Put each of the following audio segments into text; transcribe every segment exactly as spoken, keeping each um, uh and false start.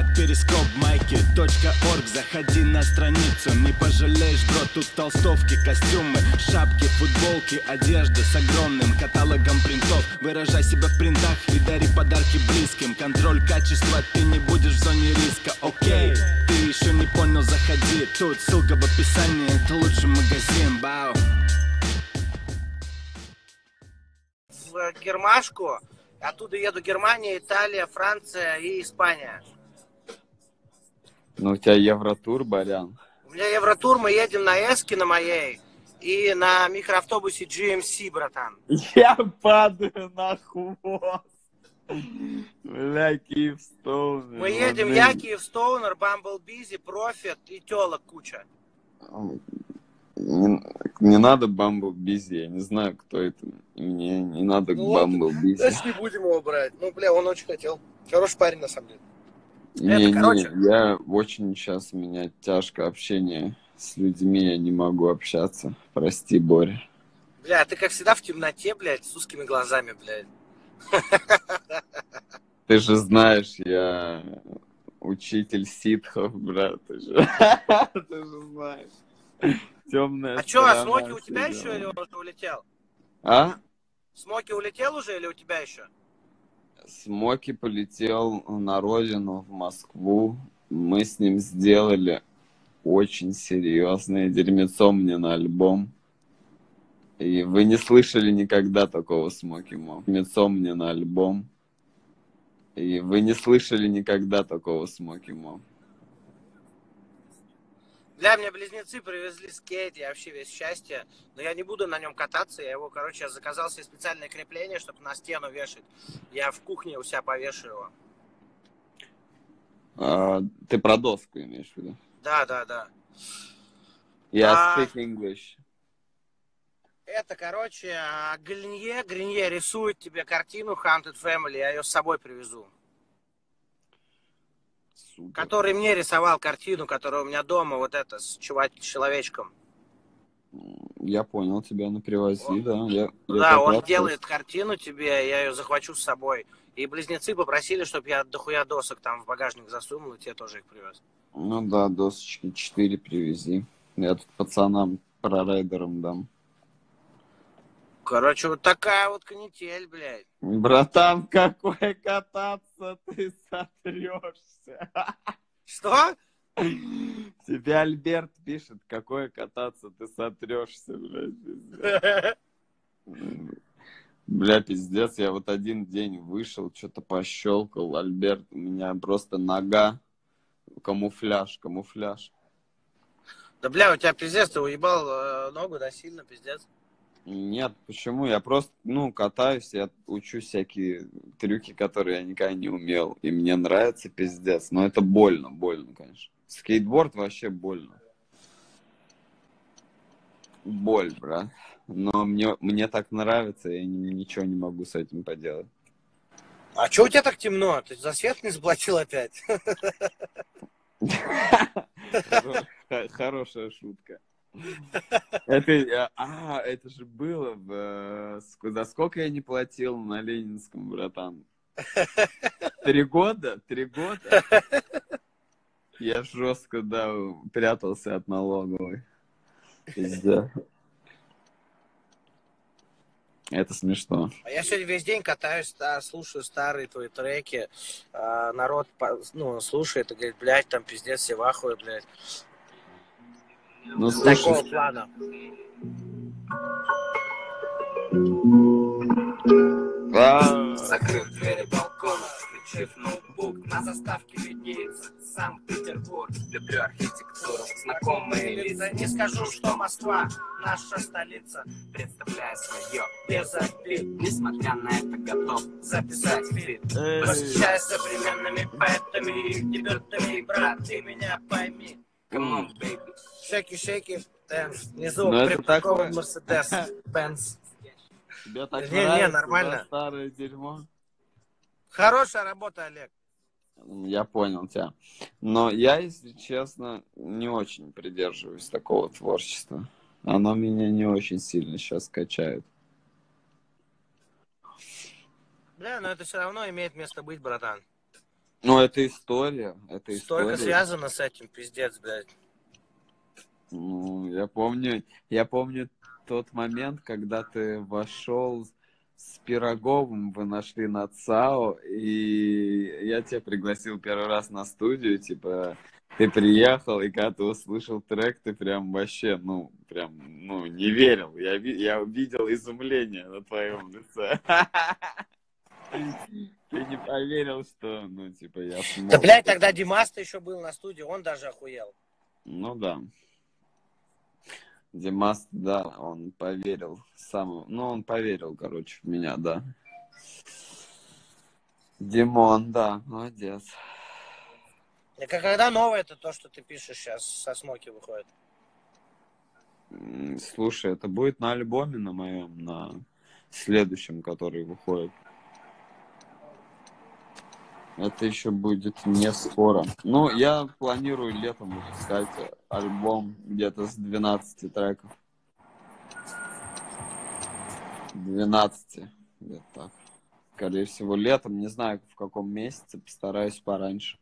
перископ, майки, точка орг. Заходи на страницу, не пожалеешь, бро. Тут толстовки, костюмы, шапки, футболки, одежда с огромным каталогом принтов. Выражай себя в принтах и дари подарки близким. Контроль качества, ты не будешь в зоне риска. Окей, ты еще не понял, заходи. Тут ссылка в описании, это лучший магазин. Бау. В Гермашку, оттуда еду Германия, Италия, Франция и Испания. Ну, у тебя Евротур, Барян. У меня Евротур, мы едем на Эске на моей и на микроавтобусе джи эм си, братан. Я падаю на хвост. Бля, Киевстоунер. Мы едем, я, Киевстоунер, Бамблбизи, Профит и телок куча. Не, не надо Бамблбизи, я не знаю, кто это. Мне не надо Ну, Бамблбизи. Значит, не будем его брать. Ну, бля, он очень хотел. Хороший парень, на самом деле. Не, Это, короче... не, я очень сейчас, у меня тяжко общение с людьми, я не могу общаться. Прости, Боря. Бля, ты как всегда в темноте, блядь, с узкими глазами, блядь. Ты же знаешь, я учитель ситхов, брат. Ты же, ты же знаешь. Темная А чё, а сторона Смоки у тебя всего. еще или он уже улетел? А? Смоки улетел уже или у тебя еще? Смоки полетел на родину, в Москву. Мы с ним сделали очень серьезное дерьмецо мне на альбом. И вы не слышали никогда такого Смоки Мо. Дерьмецо мне на альбом. И вы не слышали никогда такого Смоки Мо. Бля, мне близнецы привезли скейт, я вообще весь счастье. Но я не буду на нем кататься, я его, короче, я заказал себе специальное крепление, чтобы на стену вешать. Я в кухне у себя повешу его. А, ты про доску имеешь в виду? Да, да, да. Я А, speak English. Это, короче, Гринье, Гринье рисует тебе картину Haunted Family, я ее с собой привезу. Супер. Который мне рисовал картину, которая у меня дома, вот это, с чувак, человечком. Я понял тебя, на привози, Он, да. Я, я да, он раз делает картину тебе, я ее захвачу с собой. И близнецы попросили, чтобы я дохуя досок там в багажник засунул, и тебе тоже их привез. Ну да, досочки четыре привези. Я тут пацанам, прорайдерам дам. Короче, вот такая вот канитель, блядь. Братан, какой кататься, ты сотрешься. Что? Тебе Альберт пишет, какое кататься, ты сотрешься, блядь. Бля, пиздец, я вот один день вышел, что-то пощелкал. Альберт, у меня просто нога, камуфляж, камуфляж. Да, бля, у тебя пиздец, ты уебал э, ногу, да, сильно, пиздец. Нет, почему? Я просто, ну, катаюсь, я учу всякие трюки, которые я никогда не умел. И мне нравится пиздец. Но это больно, больно, конечно. Скейтборд вообще больно. Боль, брат. Но мне, мне так нравится, я ни- ничего не могу с этим поделать. А чё у тебя так темно? Ты за свет не заплатил опять? Хоро- Хорошая шутка. Это, а, это же было, в, э, ск- за сколько я не платил на Ленинском, братан? Три года? Три года? Я жестко, да, прятался от налоговой. Пиздец. Это смешно. А я сегодня весь день катаюсь, да, слушаю старые твои треки. А, народ, по- ну, слушает и говорит, блядь, там пиздец, все в ахуе, блядь. Ну, Такого слушай, плана. а, Закрыв двери балкона, включив ноутбук, на заставке виднеется Санкт-Петербург. Люблю архитектуру, знакомые лица. Не скажу, что Москва наша столица. Представляю свое без обид, несмотря на это готов записать фит. эй, Восхищаюсь современными поэтами, их дебютами, брат, ты меня пойми. Come on, baby. Шейки, шейки, дэнс. Внизу Ну, это припаркован такое. Мерседес, Бенц. тебе так Не, не, нравится, нормально. да, старое дерьмо? Хорошая работа, Олег. Я понял тебя. Но я, если честно, не очень придерживаюсь такого творчества. Оно меня не очень сильно сейчас качает. Бля, но это все равно имеет место быть, братан. Ну, это история, это Столько история. связано с этим, пиздец, блядь. Ну, я помню, я помню тот момент, когда ты вошел с Пироговым, вы нашли на ЦАО, и я тебя пригласил первый раз на студию, типа, ты приехал, и когда ты услышал трек, ты прям вообще, ну, прям, ну, не верил. Я, ви- я видел изумление на твоем лице. Ты не поверил, что, ну, типа, я Да, смог. блядь, тогда Димас-то еще был на студии, он даже охуел. Ну да. Димас, да, он поверил сам, ну, он поверил, короче, в меня, да. Димон, да, молодец. И когда новое-то то, что ты пишешь сейчас со Смоки выходит? М, Слушай, это будет на альбоме на моем, на следующем, который выходит. Это еще будет не скоро. Ну, я планирую летом выпускать альбом где-то с двенадцати треков. двенадцати, где-то так. Скорее всего, летом, не знаю, в каком месяце, постараюсь пораньше.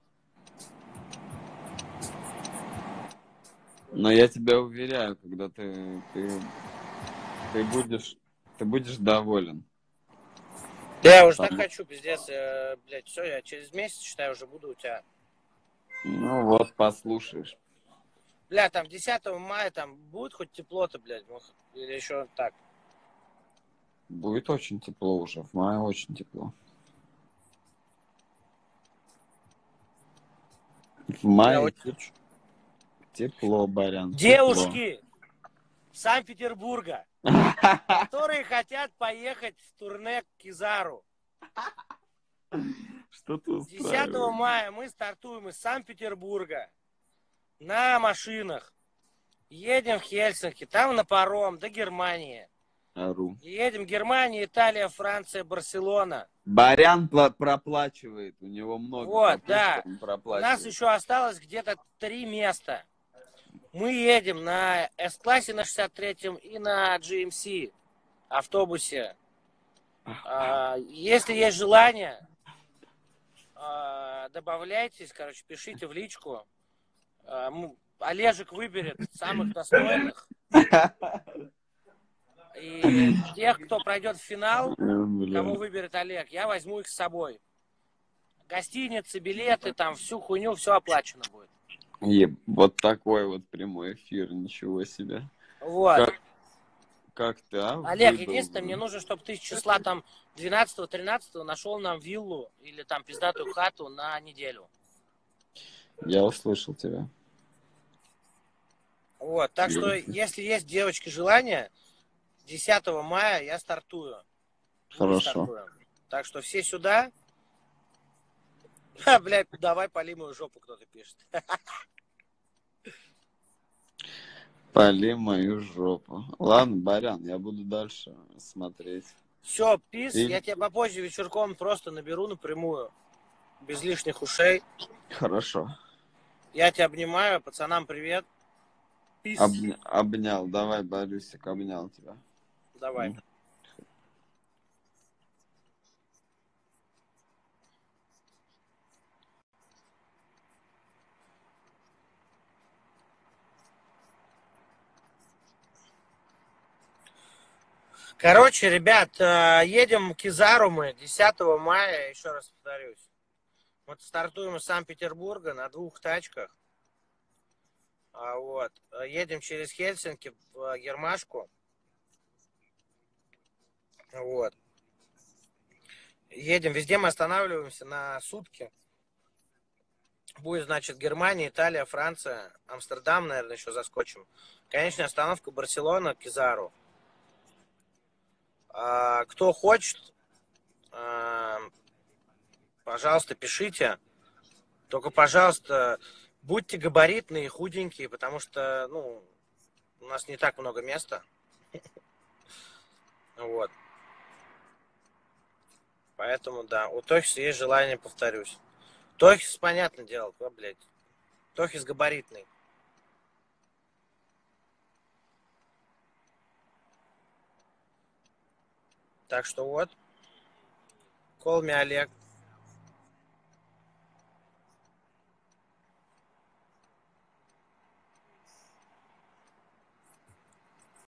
Но я тебя уверяю, когда ты, ты, ты будешь, ты будешь доволен. Да, я уже так Потому- хочу, пиздец, э, блядь, все, я через месяц, считаю, уже буду у тебя. Ну вот, послушаешь. Бля, там десятого мая там будет хоть тепло-то, блядь, ну, или еще так? Будет очень тепло уже. В мае очень тепло. В Я мае очень теп- хочу. тепло, Барян, тепло. Девушки Санкт-Петербурга, которые хотят поехать в турне к Кизару. Что ты десятого устраиваешь? мая мы стартуем из Санкт-Петербурга на машинах. Едем в Хельсинки, там на паром до Германии. Ору. Едем Германия, Италия, Франция, Барселона. Барян пла- проплачивает. У него много Вот, попыток, да. он У нас проплачивает. еще осталось где-то три места. Мы едем на С-классе на шестьдесят третьем и на джи эм си автобусе. А, Если есть желание, а, добавляйтесь, короче, пишите в личку. А, м, Олежек выберет самых достойных. И тех, кто пройдет в финал, Э, бля. кого выберет Олег, я возьму их с собой. Гостиницы, билеты, там всю хуйню, все оплачено будет. Еб, вот такой вот прямой эфир, ничего себе. Вот. Как, как ты, а, Олег, выдал, единственное, мне блин? нужно, чтобы ты с числа там двенадцатого-тринадцатого нашел нам виллу или там пиздатую хату на неделю. Я услышал тебя. Вот, так что, если есть, девочки, желание, десятого мая я стартую. Мы Хорошо. стартуем. Так что все сюда. Ха, блядь, давай пали мою жопу, кто-то пишет. Пали мою жопу. Ладно, Барян, я буду дальше смотреть. Все, пис, И- я тебя попозже вечерком просто наберу напрямую, без лишних ушей. Хорошо. Я тебя обнимаю, пацанам привет. Пис. Обня- обнял. Давай, Борисик, обнял тебя. Давай. Мгм. Короче, ребят, э, едем к Кизару мы десятого мая, еще раз повторюсь. Вот стартуем из Санкт-Петербурга на двух тачках. А вот. Едем через Хельсинки в Гермашку. Вот. Едем, везде мы останавливаемся на сутки. Будет, значит, Германия, Италия, Франция, Амстердам, наверное, еще заскочим. Конечная остановка Барселона, Кизару. А, кто хочет, а, пожалуйста, пишите. Только, пожалуйста, будьте габаритные и худенькие, потому что, ну, у нас не так много места. Вот. Поэтому, да, у Тохиса есть желание, повторюсь. Тохис, понятное дело, кто, блядь. Тохис габаритный. Так что вот. Call me Олег.